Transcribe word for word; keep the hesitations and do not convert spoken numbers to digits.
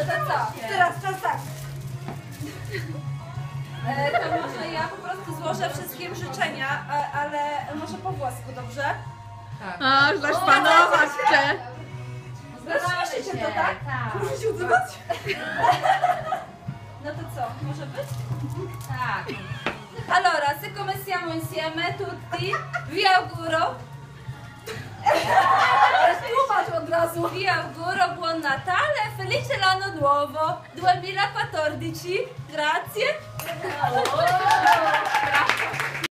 to co? Teraz czas tak. E, to może ja po prostu złożę wszystkim życzenia, a, ale może po włosku, dobrze? Tak. A, zaś panować cię. Słyszycie to, tak? Tak. Muszę się odzywać? No to co, może być? Tak. Allora, siccome siamo insieme tutti, vi auguro. Tłumacz od razu. Vi auguro buon Natale e felice l'anno nuovo duemilaquattordici. Grazie.